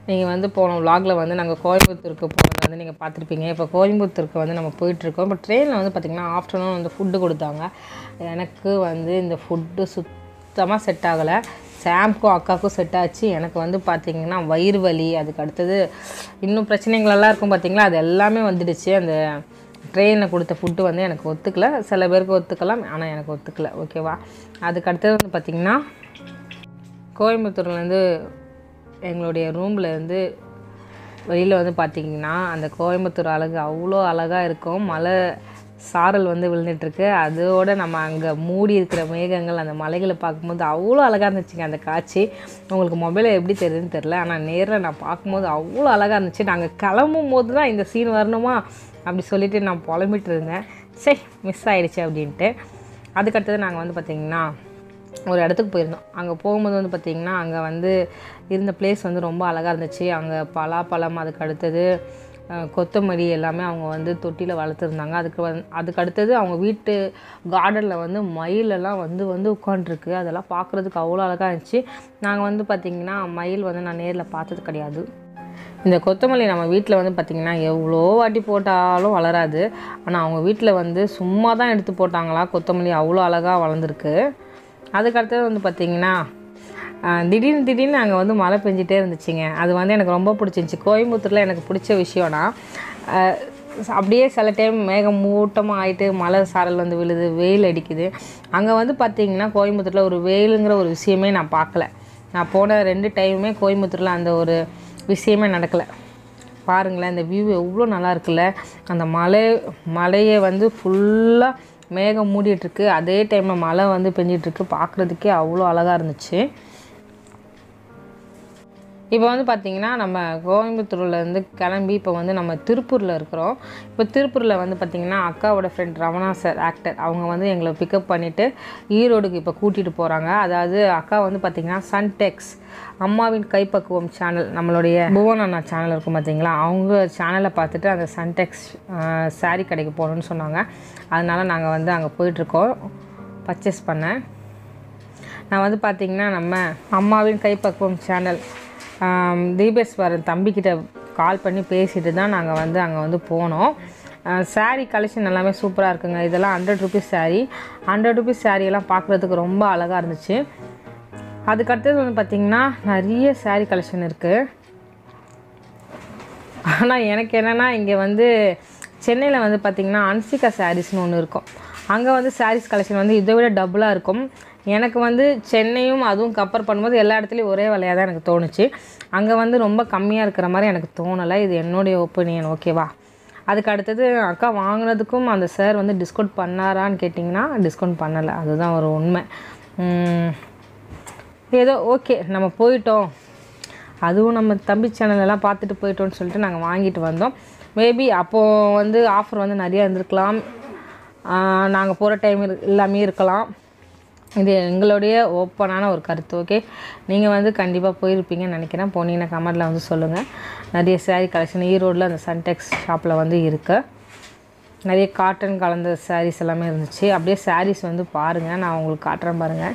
நீங்கள் வந்து போன vlogல வந்து நாங்கள் கோயம்புத்தூருக்கு போனது வந்து நீங்கள் பார்த்துருப்பீங்க. இப்போ கோயம்புத்தூருக்கு வந்து நம்ம போயிட்டுருக்கோம். இப்போ ட்ரெயினில் வந்து பார்த்திங்கன்னா ஆஃப்டர்நூன் வந்து ஃபுட்டு கொடுத்தாங்க. எனக்கு வந்து இந்த ஃபுட்டு சுத்தமாக செட் ஆகலை. சாம்க்கும் அக்காவுக்கும் செட் ஆச்சு. எனக்கு வந்து பார்த்திங்கன்னா வயிறு வலி, அதுக்கு அடுத்தது இன்னும் பிரச்சனைகளெல்லாம் இருக்கும் பார்த்திங்களா, அது எல்லாமே வந்துடுச்சு. அந்த ட்ரெயினில் கொடுத்த ஃபுட்டு வந்து எனக்கு ஒத்துக்கலை. சில பேருக்கு ஒத்துக்கலாம், ஆனால் எனக்கு ஒத்துக்கலை. ஓகேவா. அதுக்கு அடுத்தது வந்து பார்த்திங்கன்னா கோயம்புத்தூர்லேருந்து எங்களுடைய ரூம்லேருந்து வெளியில் வந்து பார்த்திங்கன்னா அந்த கோயம்புத்தூர் அழகு அவ்வளோ அழகாக இருக்கும். மலை சாரல் வந்து விழுந்துட்டுருக்கு. அதோடு நம்ம அங்கே மூடி இருக்கிற மேகங்கள், அந்த மலைகளை பார்க்கும்போது அவ்வளோ அழகாக இருந்துச்சுங்க அந்த காட்சி. உங்களுக்கு மொபைலில் எப்படி தெரியுதுன்னு தெரில, ஆனால் நேரில் நான் பார்க்கும்போது அவ்வளோ அழகாக இருந்துச்சு. நாங்கள் கிளம்பும் போது தான் இந்த சீன் வரணுமா அப்படி சொல்லிவிட்டு நான் புலம்பிட்டு இருந்தேன். சரி, மிஸ் ஆகிடுச்சு அப்படின்ட்டு. அதுக்கடுத்தது நாங்கள் வந்து பார்த்திங்கன்னா ஒரு இடத்துக்கு போயிருந்தோம். அங்கே போகும்போது வந்து பார்த்திங்கன்னா அங்கே வந்து இருந்த பிளேஸ் வந்து ரொம்ப அழகாக இருந்துச்சு. அங்கே பலாப்பழம், அதுக்கு அடுத்தது கொத்தமல்லி எல்லாமே அவங்க வந்து தொட்டியில் வளர்த்துருந்தாங்க. அதுக்கு அடுத்தது அவங்க வீட்டு கார்டனில் வந்து மயிலெல்லாம் வந்து உட்காண்ட்ருக்கு. அதெல்லாம் பார்க்குறதுக்கு அவ்வளோ அழகாக இருந்துச்சு. நாங்கள் வந்து பார்த்திங்கன்னா மயில் வந்து நான் நேரில் பார்த்தது கிடையாது. இந்த கொத்தமல்லி நம்ம வீட்டில் வந்து பார்த்திங்கன்னா எவ்வளோ வாட்டி போட்டாலும் வளராது. ஆனால் அவங்க வீட்டில் வந்து சும்மா தான் எடுத்து போட்டாங்களா கொத்தமல்லி அவ்வளோ அழகாக வளர்ந்துருக்கு. அதுக்கடுத்தது வந்து பார்த்திங்கன்னா திடீர்னு அங்கே வந்து மழை பெஞ்சிட்டே இருந்துச்சுங்க. அது வந்து எனக்கு ரொம்ப பிடிச்சிருந்துச்சி. கோயம்புத்தூரில் எனக்கு பிடிச்ச விஷயம்னா அப்படியே சில டைம் மேகம் மூட்டமாக ஆகிட்டு மழை சாரல் வந்து விழுது, வெயில் அடிக்குது. அங்கே வந்து பார்த்திங்கன்னா கோயம்புத்தூரில் ஒரு வெயிலுங்கிற ஒரு விஷயமே நான் பார்க்கல. நான் போன 2 டைமுமே கோயம்புத்தூரில் அந்த ஒரு விஷயமே நடக்கலை. பாருங்களேன், இந்த வியூ எவ்வளோ நல்லா இருக்குல்ல. அந்த மலையை வந்து ஃபுல்லாக மேகம் மூடிட்டுருக்கு. அதே டைமில் மழை வந்து பெஞ்சிட்ருக்கு. பார்க்குறதுக்கே அவ்வளோ அழகாக இருந்துச்சு. இப்போ வந்து பார்த்திங்கன்னா நம்ம கோயம்புத்தூர்லேருந்து கிளம்பி இப்போ வந்து நம்ம திருப்பூரில் இருக்கிறோம். இப்போ திருப்பூரில் வந்து பார்த்திங்கன்னா அக்காவோட ஃப்ரெண்ட் ரமணா சார் ஆக்டர், அவங்க வந்து எங்களை பிக்கப் பண்ணிவிட்டு ஈரோடுக்கு இப்போ கூட்டிகிட்டு போகிறாங்க. அதாவது அக்கா வந்து பார்த்திங்கன்னா சன்டெக்ஸ் அம்மாவின் கைப்பக்குவம் சேனல், நம்மளுடைய புவன் அண்ணா சேனல் இருக்கும் பார்த்திங்களா, அவங்க சேனலை பார்த்துட்டு அந்த சன்டெக்ஸ் சாரீ கடைக்கு போகணுன்னு சொன்னாங்க. அதனால் நாங்கள் வந்து அங்கே போயிட்டுருக்கோம் பர்ச்சேஸ் பண்ண. நான் வந்து பார்த்திங்கன்னா நம்ம அம்மாவின் கைப்பக்குவம் சேனல் தீபேஸ்வரன் தம்பிக்கிட்ட கால் பண்ணி பேசிட்டு தான் நாங்கள் வந்து அங்கே வந்து போனோம். சாரீ கலெக்ஷன் எல்லாமே சூப்பராக இருக்குங்க. இதெல்லாம் 100 ருபீஸ் சாரீ. 100 ருபீஸ் சாரீயெல்லாம் பார்க்குறதுக்கு ரொம்ப அழகாக இருந்துச்சு. அதுக்கடுத்தது வந்து பார்த்திங்கன்னா நிறைய சாரீ கலெக்ஷன் இருக்குது. ஆனால் எனக்கு என்னென்னா இங்கே வந்து சென்னையில் வந்து பார்த்திங்கன்னா அன்சிகா சாரீஸ்னு ஒன்று இருக்கும். அங்கே வந்து சாரீஸ் கலெக்ஷன் வந்து இதை விட டபுளாக இருக்கும். எனக்கு வந்து சென்னையும் அதுவும் கம்பேர் பண்ணும்போது எல்லா இடத்துலையும் ஒரே விலையாக தான் எனக்கு தோணுச்சு. அங்கே வந்து ரொம்ப கம்மியாக இருக்கிற மாதிரி எனக்கு தோணலை. இது என்னுடைய ஒப்பீனியன். ஓகேவா. அதுக்கு அடுத்தது அக்கா வாங்கினதுக்கும் அந்த சார் வந்து டிஸ்கவுண்ட் பண்ணாரான்னு கேட்டிங்கன்னா டிஸ்கவுண்ட் பண்ணலை. அதுதான் ஒரு உண்மை. ஏதோ ஓகே, நம்ம போயிட்டோம், அதுவும் நம்ம தம்பி சேனலெல்லாம் பார்த்துட்டு போயிட்டோன்னு சொல்லிட்டு நாங்கள் வாங்கிட்டு வந்தோம். மேபி அப்போது வந்து ஆஃபர் வந்து நிறையா இருந்திருக்கலாம். நாங்கள் போகிற டைம் எல்லாமே இருக்கலாம். இது எங்களுடைய ஓப்பனான ஒரு கருத்து. ஓகே, நீங்கள் வந்து கண்டிப்பாக போயிருப்பீங்கன்னு நினைக்கிறேன். போனீங்கன்னா கமெண்டில் வந்து சொல்லுங்கள். நிறைய சாரீ கலெக்ஷன் ஈரோடில் அந்த சன்டெக்ஸ் ஷாப்பில் வந்து இருக்குது. நிறைய காட்டன் கலந்த சாரீஸ் எல்லாமே இருந்துச்சு. அப்படியே சாரீஸ் வந்து பாருங்கள், நான் உங்களுக்கு காட்டுறேன் பாருங்கள்.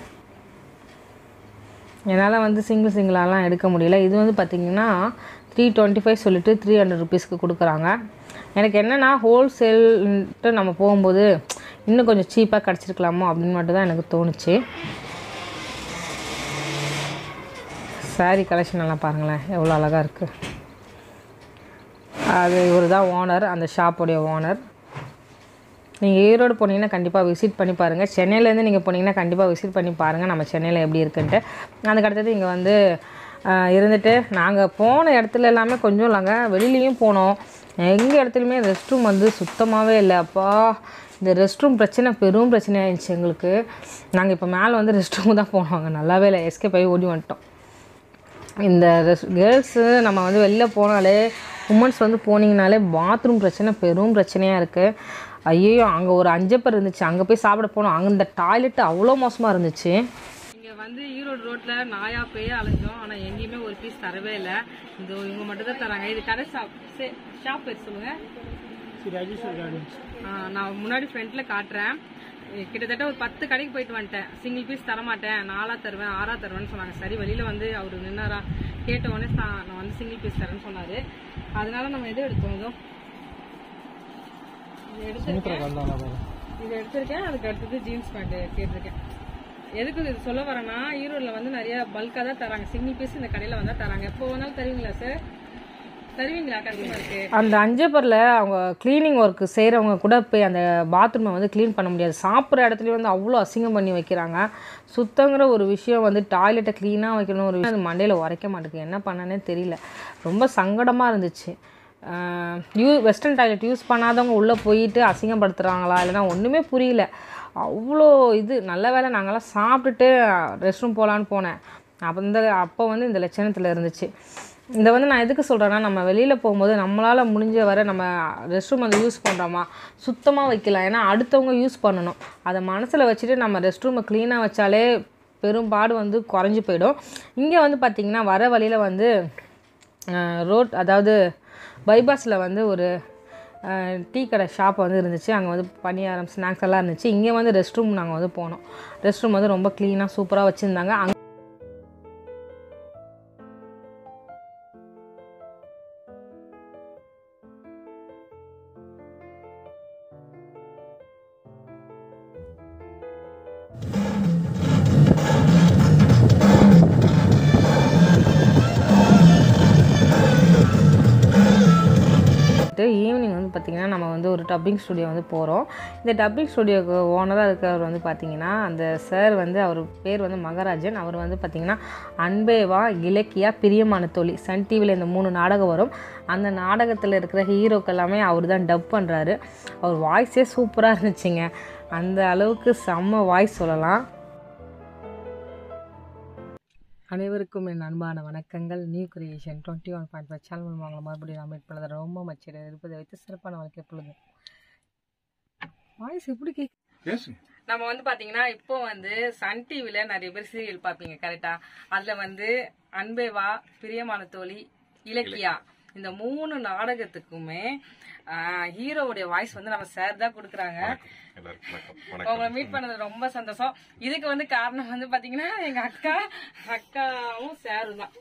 என்னால் வந்து சிங்கிளாலாம் எடுக்க முடியல. இது வந்து பார்த்திங்கன்னா 325 சொல்லிட்டு 300 ருபீஸ்க்கு கொடுக்குறாங்க. எனக்கு என்னென்னா ஹோல்சேல்ன்ட்டு நம்ம போகும்போது இன்னும் கொஞ்சம் சீப்பாக கிடச்சிருக்கலாமோ அப்படின்னு மட்டும் தான் எனக்கு தோணுச்சு. சாரீ கலெக்ஷன் எல்லாம் பாருங்களேன் எவ்வளோ அழகாக இருக்குது. அது இவர் தான் ஓனர், அந்த ஷாப்புடைய ஓனர். நீங்கள் ஈரோடு போனீங்கன்னா கண்டிப்பாக விசிட் பண்ணி பாருங்கள். சென்னையிலேருந்து நீங்கள் போனீங்கன்னா கண்டிப்பாக விசிட் பண்ணி பாருங்கள் நம்ம சென்னையில் எப்படி இருக்குன்ட்டு. அதுக்கடுத்தது இங்கே வந்து இருந்துட்டு நாங்கள் போன இடத்துல எல்லாமே கொஞ்சம் இல்லைங்க, வெளியிலையும் போனோம். எங்கள் இடத்துலையுமே ரெஸ்ட் ரூம் வந்து சுத்தமாகவே இல்லை. அப்பா, இந்த ரெஸ்ட் ரூம் பிரச்சனை பெரும் பிரச்சனையாகிடுச்சு எங்களுக்கு. நாங்கள் இப்போ மேலே வந்து ரெஸ்ட் ரூம் தான் போனோங்க, நல்லாவே இல்லை, எஸ்கேப் ஆகி ஓடி வந்துட்டோம். இந்த கேர்ள்ஸு நம்ம வந்து வெளில போனாலே, உமன்ஸ் வந்து போனீங்கனாலே பாத்ரூம் பிரச்சனை பெரும் பிரச்சனையாக இருக்குது. ஐயோ, அங்கே ஒரு 5 பேர் இருந்துச்சு, அங்கே போய் சாப்பிட போனோம். அங்கே இந்த டாய்லெட்டு அவ்வளோ மோசமாக இருந்துச்சு. இங்கே வந்து ஈரோடு ரோட்டில் நாயா பேயே அலைஞ்சோம், ஆனால் எங்கேயுமே ஒரு பீஸ் தரவே இல்லை. இந்த இவங்க மட்டும் தான் தராங்க. இது கடை ஷாப் பேர் சொல்லுங்கள். நான் முன்னாடி ஃப்ரண்ட்டில் காட்டுறேன். கிட்டத்தட்ட ஒரு 10 கடைக்கு போயிட்டு வந்துட்டேன். சிங்கிள் பீஸ் தரமாட்டேன், 4 தருவேன், 6 தருவேன்னு சொன்னாங்க. சரி, வெளியில் வந்து அவர் நின்னாரா, கேட்ட உடனே நான் வந்து சிங்கிள் பீஸ் தரேன்னு சொன்னார். அதனால நம்ம எது எடுத்தோம், இதை எடுத்திருக்கேன். அதுக்கு அடுத்தது ஜீன்ஸ் பேண்ட் கேட்டிருக்கேன். எதுக்கு இது சொல்ல வரேன்னா, ஈரோடில் வந்து நிறைய பல்காக தான் தராங்க. சிங்கிள் பீஸ் இந்த கடையில் வந்தால் தராங்க. எப்போ வேணாலும் தருவீங்களா சார்? தருவீங்களா? கண்டிப்பாக இருக்குது. அந்த அஞ்சப்பரில் அவங்க க்ளீனிங் ஒர்க்கு செய்கிறவங்க கூட போய் அந்த பாத்ரூமை வந்து க்ளீன் பண்ண முடியாது. சாப்பிட்ற இடத்துலையும் வந்து அவ்வளோ அசிங்கம் பண்ணி வைக்கிறாங்க. சுத்தங்கிற ஒரு விஷயம் வந்து டாய்லெட்டை க்ளீனாக வைக்கணும் ஒரு விஷயம் அது மண்டையில் உரைக்க மாட்டேங்குது. என்ன பண்ணனே தெரியல. ரொம்ப சங்கடமாக இருந்துச்சு. வெஸ்டர்ன் டாய்லெட் யூஸ் பண்ணாதவங்க உள்ளே போயிட்டு அசிங்கப்படுத்துகிறாங்களா இல்லைனா ஒன்றுமே புரியல. அவ்வளோ இது. நல்ல வேலை நாங்கள்லாம் சாப்பிட்டுட்டு ரெஸ்ட் ரூம் போகலான்னு போனேன். அப்போ வந்து இந்த லட்சணத்தில் இருந்துச்சு. இதை வந்து நான் எதுக்கு சொல்கிறேன்னா, நம்ம வெளியில் போகும்போது நம்மளால் முடிஞ்ச வரை நம்ம ரெஸ்ட் ரூம் வந்து யூஸ் பண்ணுறோமா சுத்தமாக வைக்கலாம். ஏன்னா அடுத்தவங்க யூஸ் பண்ணணும். அதை மனசில் வச்சுட்டு நம்ம ரெஸ்ட் ரூமை க்ளீனாக வச்சாலே பெரும்பாடு வந்து குறைஞ்சி போயிடும். இங்கே வந்து பார்த்திங்கன்னா வர வழியில் வந்து அதாவது பைபாஸில் வந்து ஒரு டீ கடை ஷாப் வந்து இருந்துச்சு. அங்கே வந்து பணியாரம் ஸ்நாக்ஸ் எல்லாம் இருந்துச்சு. இங்கே வந்து ரெஸ்ட் ரூம் நாங்கள் வந்து போனோம். ரெஸ்ட் ரூம் வந்து ரொம்ப க்ளீனாக சூப்பராக வச்சுருந்தாங்க. ஈவினிங் வந்து பார்த்திங்கன்னா நம்ம வந்து ஒரு டப்பிங் ஸ்டுடியோ வந்து போகிறோம். இந்த டப்பிங் ஸ்டுடியோக்கு ஓனராக இருக்கிறவர் வந்து பார்த்திங்கன்னா அந்த சார் வந்து அவர் பேர் வந்து மகராஜன். அவர் வந்து பார்த்திங்கன்னா அன்பேவா, இலக்கியா, பிரியமான தோழி சன் டிவியில் இந்த 3 நாடகம் வரும். அந்த நாடகத்தில் இருக்கிற ஹீரோக்கு எல்லாமே அவர் தான் டப் பண்ணுறாரு. அவர் வாய்ஸே சூப்பராக இருந்துச்சுங்க. அந்த அளவுக்கு செம்ம வாய்ஸ் சொல்லலாம். அனைவருக்கும் என் அன்பான வணக்கங்கள். நியூ கிரியேஷன் 21.5 சேனல் மூலமாக மறுபடியும் நான் மீட் பண்ணதை ரொம்ப மச்சிட இருப்பதை வைத்து சிறப்பான வாழ்க்கை பொழுது வாய்ஸ் எப்படி கேட்கு. நம்ம வந்து பார்த்தீங்கன்னா இப்போ வந்து சன் டிவியில் நிறைய பேர் சீரியல் பார்ப்பீங்க கரெக்டாக. அதில் வந்து அன்பேவா, பிரியமான தோழி, இலக்கியா இந்த 3 நாடகத்துக்குமே ஹீரோவுடைய வாய்ஸ் வந்து நம்ம சார் தான் கொடுக்குறாங்க. உங்களை மீட் பண்ணது ரொம்ப சந்தோஷம். இதுக்கு வந்து காரணம் வந்து பாத்தீங்கன்னா எங்க அக்காவும் சாரும் தான்.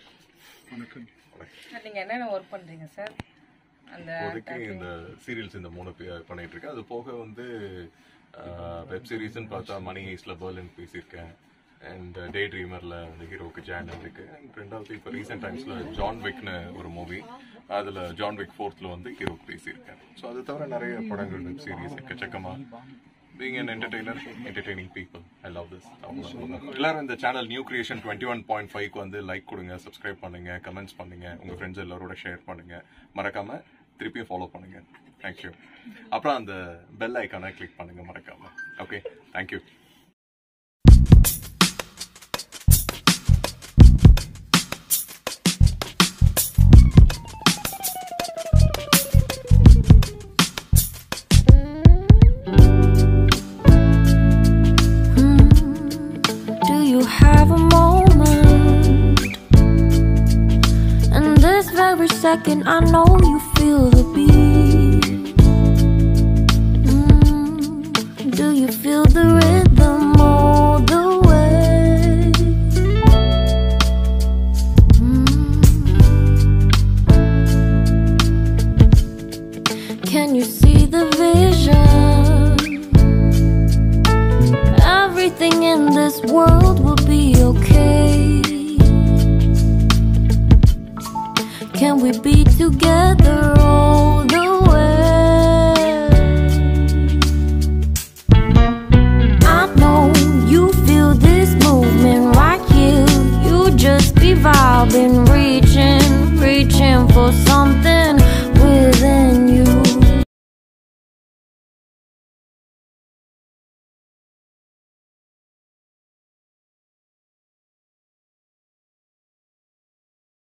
நீங்க என்னென்ன ஒர்க் பண்றீங்க சார்? அந்த இந்த சீரியல்ஸ் இந்த 3 பண்ணிட்டு இருக்கேன். அது போக வந்து வெப் சீரிஸ்ன்னு பார்த்தா மணி ஹேஸ்ட்ல பெர்லின் பேசியிருக்கேன். அண்ட் டே ட்ரீமர்ல அந்த ஹீரோக்கு ஜான் இருக்கு. அண்ட் 2வது இப்போ ரீசெண்ட் டைம்ஸ்ல ஜான் விக்னு ஒரு மூவி, அதுல ஜான் விக் 4th வந்து ஹீரோக்கு பேசியிருக்கேன். ஸோ அது தவிர நிறைய படங்கள் வெப் சீரிஸ் எக்கச்சக்கமா. being an entertainer, entertaining people, I love this. எல்லாரும் இந்த சேனல் நியூ கிரியேஷன் 21.5க்கு வந்து லைக் கொடுங்க, சப்ஸ்கிரைப் பண்ணுங்க, கமெண்ட்ஸ் பண்ணுங்க, உங்க ஃப்ரெண்ட்ஸ் எல்லாரோட ஷேர் பண்ணுங்க, மறக்காம திருப்பியும் ஃபாலோ பண்ணுங்க. தேங்க்யூ. அப்புறம் அந்த பெல் ஐக்கானை கிளிக் பண்ணுங்க மறக்காம. Okay, thank you. Second, I know you feel the beat.